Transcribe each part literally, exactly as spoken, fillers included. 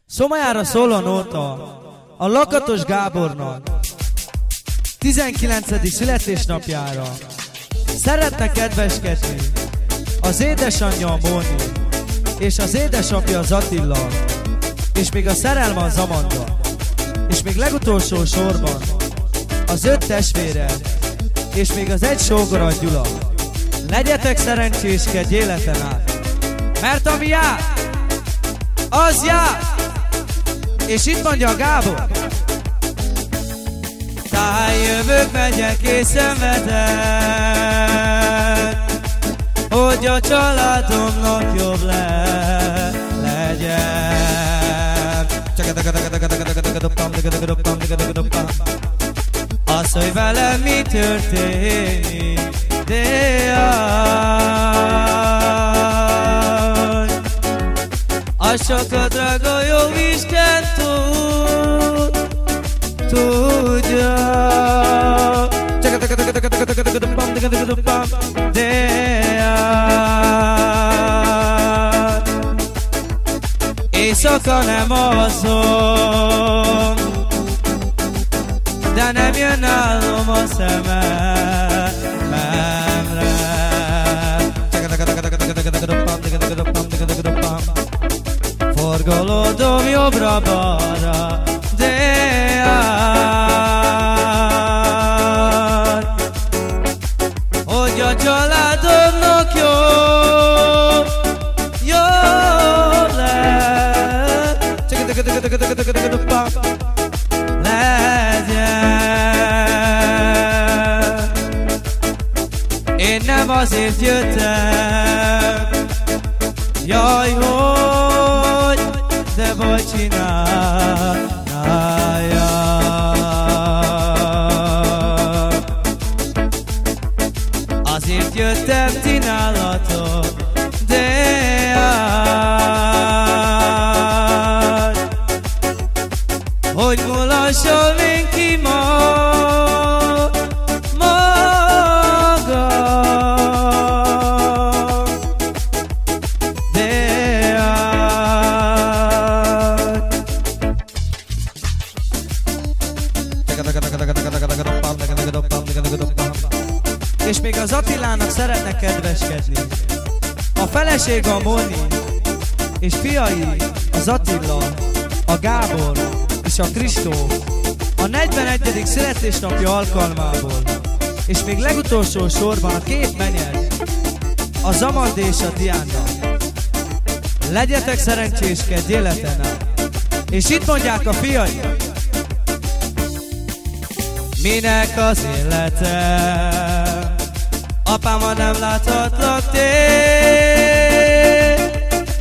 Szomajára szól a nóta a Lakatos Gábornak tizenkilencedik születésnapjára. Szeretne kedveskedni az édesanyja a Móni, és az édesapja az Attila, és még a szerelme az Amanda, és még legutolsó sorban az öt testvére, és még az egy sógor a Gyula. Legyetek szerencséskedj életen át, mert ami jár, az jár. És itt mondja a Gábor: táj jövök, megyek és szenvedek, hogy a családomnak jobb le legyen. Az, hogy velem mi történik, de az csak a drága jó Isten tud, tudja. De éjszaka nem alszom, de nem jön állom a szememre. Forgolódom jobbra-balra, de át, hogy a családomnak jó, jó lesz, legyen. Én nem azért jöttem, jaj, hogy de baj csinálja. Azért jöttem ti nálatok, de át, hogy mulasson én ki ma, maga. De át, és még az Attilának szeretne kedveskedni. A feleség a Móni, és fiai az Attila, a Gábor és a Kristóf a negyvenegyedik születésnapja alkalmából. És még legutolsó sorban a két menyed, az Amanda és a Diana. Legyetek szerencséskedj életen át. És itt mondják a fiai: minek az életem, apám, ha nem láthatlak téged.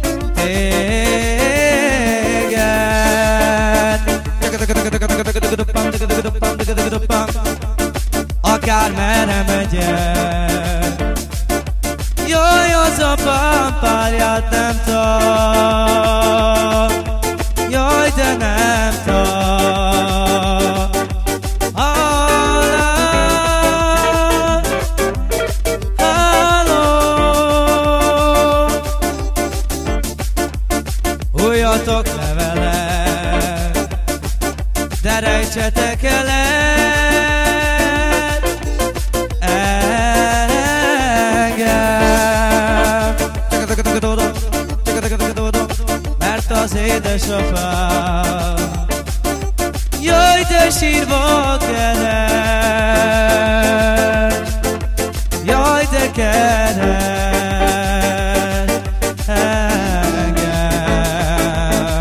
Akármerre megyek, jaj, az apám párját nem tart, jaj, de nem tart. Hújjatok le vele, de rejtsetek el engem, mert az édesapám, jaj, de sírva keres, jaj, de keres engem.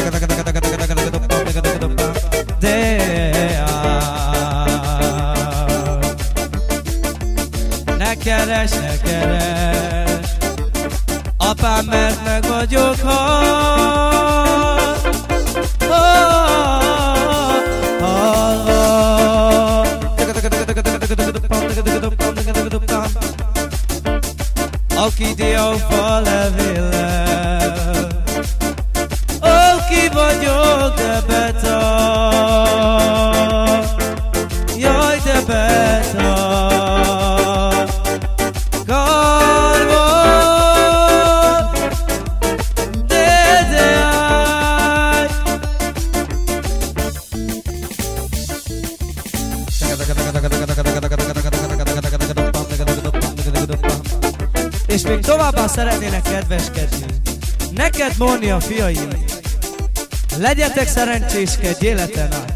De át, ne keres, ne keres, apám, mert meg vagyok hal, hal, hal, hal. még továbbá szeretnének kedveskedni. Neked, Móni, a fiaim, legyetek szerencséskedj életen át.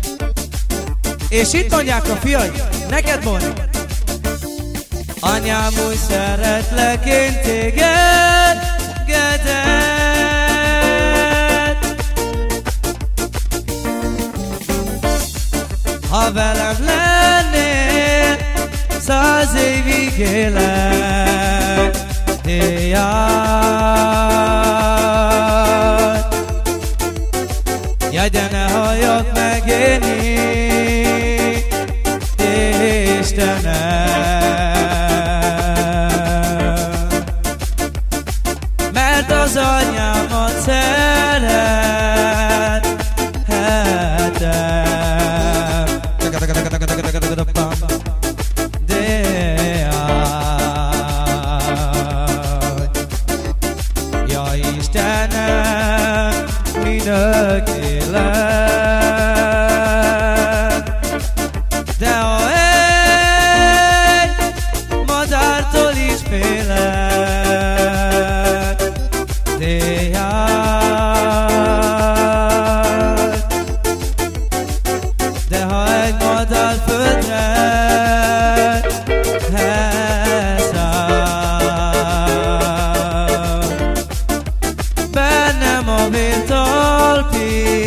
És itt mondják a fiaim, neked, Móni: anyám, úgy szeretlek én téged, Geded. Ha velem lennél, száz évig élek, éjjel. Jaj, de ne halljak meg én így, Istenem, mert az anyámat szerethetem. Ja Istenem, minők élek, de ha egy madártól is félek, de ha egy madár földre bennem a vér talpig,